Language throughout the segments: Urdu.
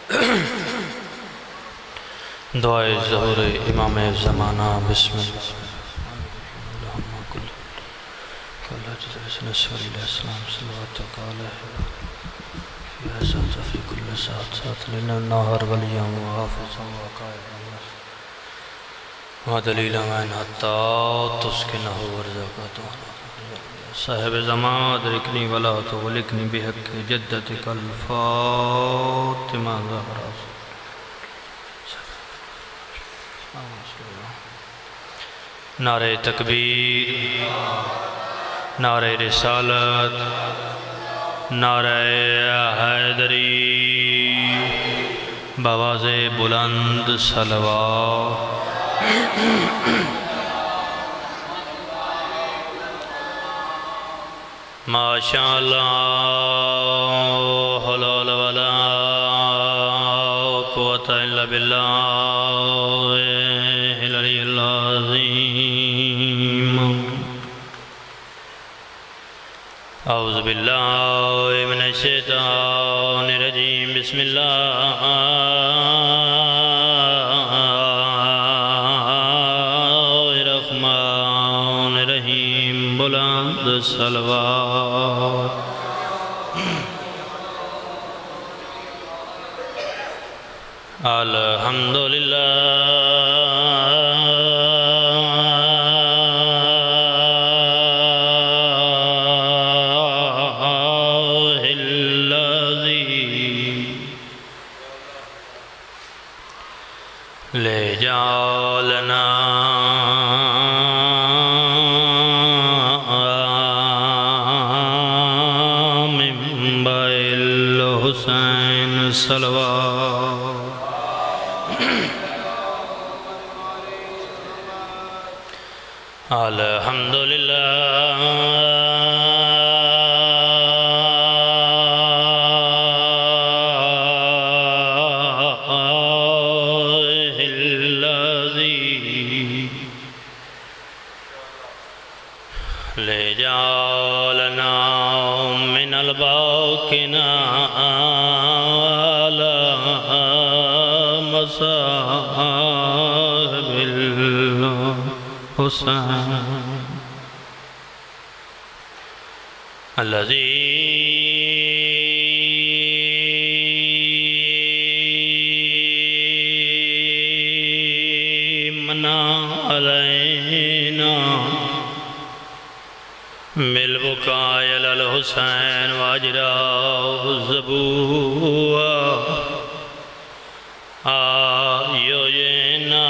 دعائے ظہور امام زمانہ بسم اللہ السلام صلوات وقالہ یا ساتھ فی کل ساتھ ساتھ لنا النہر ولیاں وحافظاں وقائداں ودلیلاں وین حتی تسکنہ ورزقاتاں صاحب زمان ادرکنی ولا تغلقنی بحق جدتک الفاطمہ زہرا نعرہ تکبیر نعرہ رسالت نعرہ حیدری بآواز بلند صلوات ماشاءاللہ حلال ولا قوة الا باللہ العلی العظیم اعوذ باللہ من الشیطان الرجیم بسم اللہ الرحمن الرحیم بلند صلوات الحمدللہ لے جالنا من بائل حسین صلوات الحمدللہ لے جالنا من الباقنا على مصاحب الحسين الذي منا علينا بالبكاء على الحسين واجراه الزبوع آيونا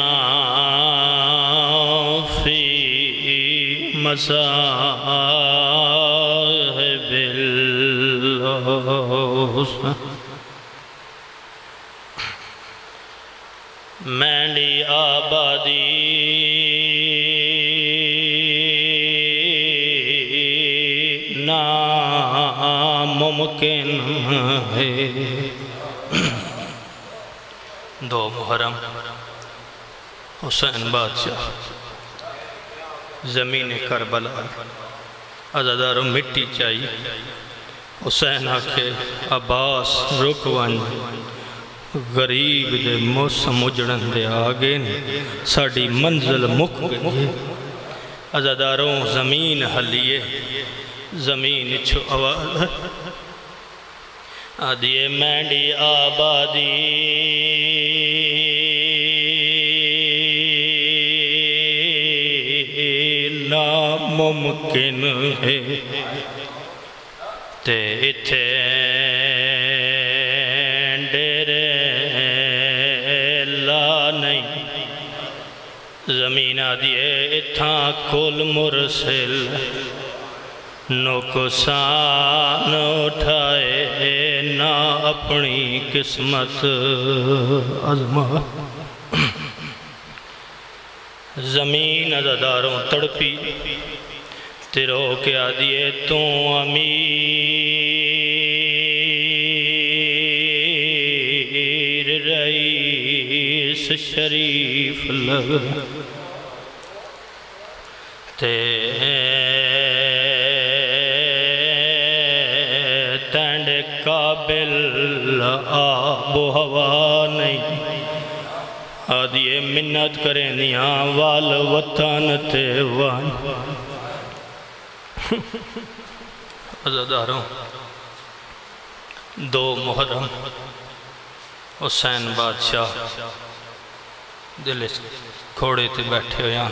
في مصاحب الحسين مینڈی آبادی ناممکن ہے دو محرم حسین بادشاہ زمین کربلا عزاداروں مٹی چاہیے حسین آکھے عباس رکوان غریب دے موسم اجڑن دے آگے ساڑی منزل مک گئی عزاداروں زمین حلیے زمین چھو آواز آدھیے مینڈی آبادی ناممکن ہے تے اتھے ڈیرے لا نہیں زمین آدھیے اتھاں کل مرسل نقصان اٹھائے نہ اپنی قسمت عظمہ زمین عزاداروں تڑپی تیرو کے آدھیے تو امیر رئیس شریف لگ تینڈ دے قابل آب و ہوا نہیں آدھیے منت کریں نیاں وال وطن تے وان عزاداروں دو محرم حسین بادشاہ دل اس گھوڑے تے بیٹھے ہویاں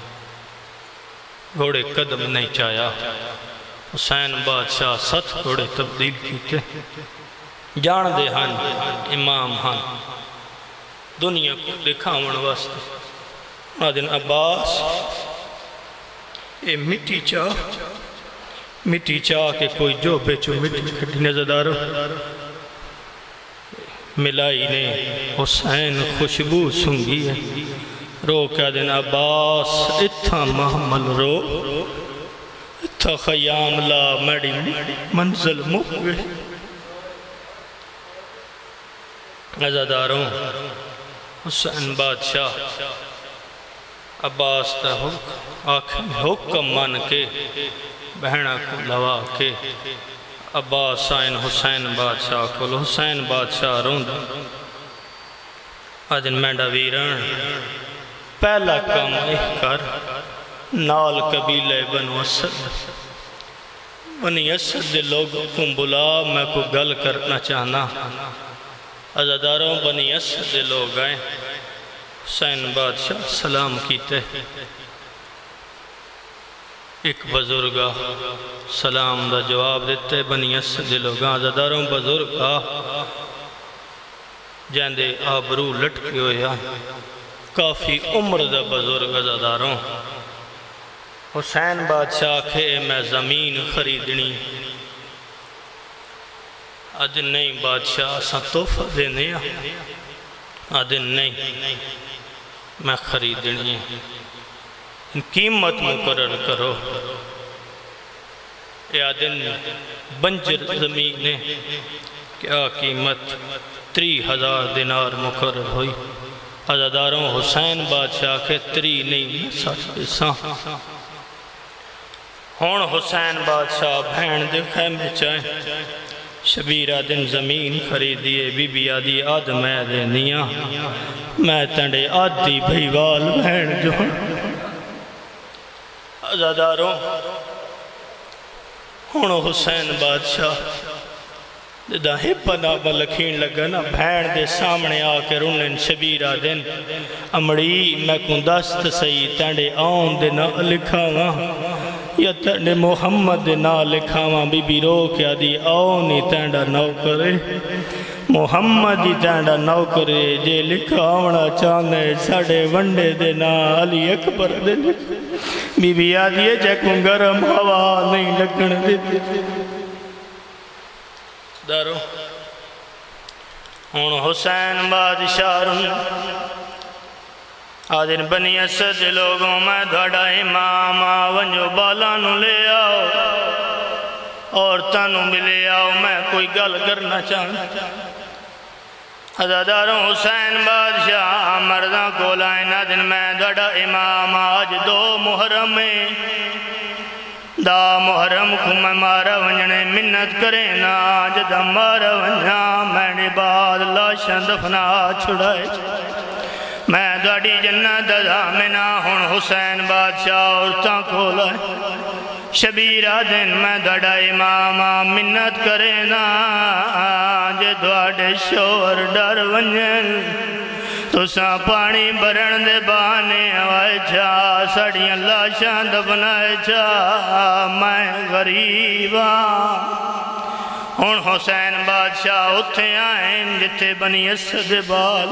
گھوڑے قدم نہیں چاہیا حسین بادشاہ 7 گھوڑے تبدیل کیتے جان دے ہن امام ہن دنیا کو دکھاون واسطے آدن عباس اے مٹی چاہ کے کوئی جو بیچو مٹی کھٹی نظردارو ملائی نے حسین خوشبو سنگی ہے رو کیا دن عباس اتھا محمل رو اتھا خیام لا میڈی منزل مکوے عزاداروں حسین بادشاہ عباس تا حکم مان کے بہنہ کو لوا کے عباس آئین حسین بادشاہ کو حسین بادشاہ روند آجن مینڈا ویران پہلا کام کر نال قبیلہ بنو اسد بنی اسد دے لوگوں کو بلا میں کو گل کرنا چاہنا عزاداروں بنی اسد دے لوگ آئیں حسین بادشاہ سلام کیتے ایک بزرگا سلام دا جواب دیتے بنی اسد دے لوگ عزاداروں بزرگا جیندے آبرو لٹکے ہوئے کافی عمر دا بزرگ عزاداروں حسین بادشاہ کھے میں زمین خریدنی آدھن نہیں بادشاہ سا تحفہ دینے آدھن نہیں میں خریدنی ان قیمت مقرر کرو اے آدھن بنجر زمین نے کیا قیمت 30,000 دینار مقرر ہوئی عزاداروں حسین بادشاہ کے 3 نہیں 60 ہون حسین بادشاہ بہن دے خیمے چاہیں شبیرہ دن زمین خریدیے بی بی آدھی آدھ میں دینیاں میں تنڈے آدھی بھیوال بہن جو عزاداروں ہون حسین بادشاہ دا ہپنا بلکھین لگا نا بھین دے سامنے آکے رونن شبیرہ دن امڑی میں کن دست سئی تینڈے آن دے نا لکھاواں یا تینڈے محمد دے نا لکھاواں بی بی رو کیا دی آنی تینڈا نو کرے محمد دی تینڈا نو کرے جے لکھاونا چاندے ساڑے ونڈے دے نا علی اکبر دے بی بی آدھی جے کن گرم ہوا نہیں لگن دیتے دارو ہون حسین بادشاہ رن آدھن بنی اسد لوگوں میں دھڑا امام ونجو بالانو لے آؤ اور تنو بھی لے آؤ میں کوئی گل کرنا چاہتا عزاداروں حسین بادشاہ مردان کو لائن آدھن میں دھڑا امام آج 2 محرم میں دا محرم کو میں مارا ونجنے منت کریں نا جدہ مارا ونجا میں نے بعد لاشن دفنا چھڑائے میں داڑی جنت دامنا ہون حسین بادشاہ عورتاں کو لائے شبیرہ دن میں داڑا امام منت کریں نا جدواڑے شور ڈر ونجن تو ساں پانی برن دے بانے آئے جا سڑیاں لاشاں دفنائے جا میں غریباں ہون حسین بادشاہ اتھے آئیں جتے بنی اسد بال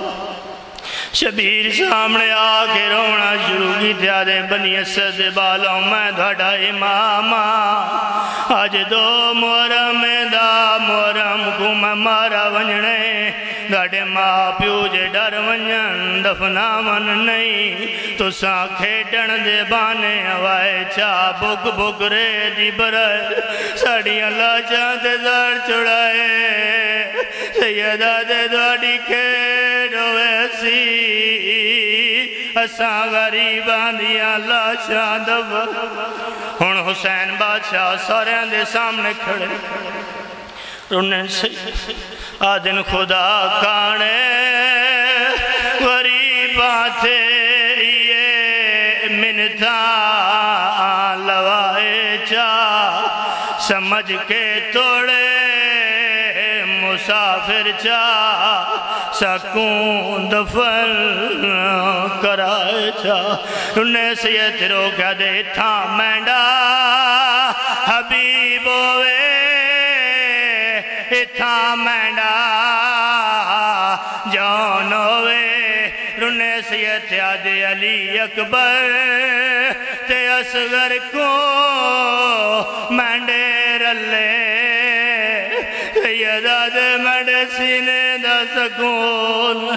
شبیر سامنے آکے رونا شروع کی تھیا دے بنی اسد بالوں میں دھڑا امام آج 2 محرم دا محرم کو میں مارا ونجنے دھڑے ماں پیو جے ڈر ونجن دفنا من نہیں تو ساں کھیٹن دے بانے ہوائے چاہ بک بک رے دی برائے ساڑیاں لاچاں تے دار چڑھائے سیدہ دے دھاڑی کھیڑ ویسی اساں غریبان دیا لاشاں دفن ہن حسین بادشاہ سارے دے سامنے کھڑے رنن سی آدن خدا کانے غریباں تھے یہ منتا لوائے چاہ سمجھ کے توڑے مسافر چاہ سکون دفن کرائے چاہ انہیں سید رو کیا دے تھا مینڈا حبیب ہوئے اتھا مینڈا جان ہوئے انہیں سید یاد علی اکبر تے اصغر کو مینڈے رلے سیدہ دے مینڈے سینے دا سکون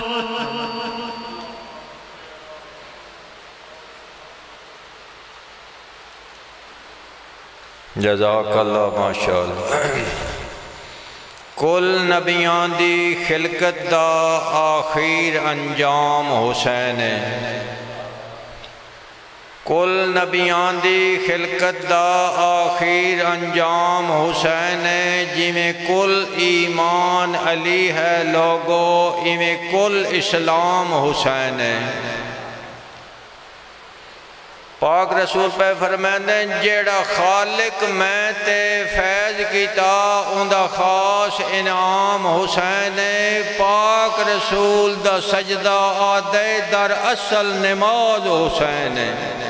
جزاک اللہ ماشاءاللہ کل نبیان دی خلقت دا آخیر انجام حسین ہے کل نبیان دی خلقت دا آخیر انجام حسین ہے جی میں کل ایمان علی ہے لوگو ای میں کل اسلام حسین ہے پاک رسول پہ فرمائندے جیڑا خالق میں تے فیض کیتا اندہ خاص انعام حسین پاک رسول دا سجدہ آدھے در اصل نماز حسین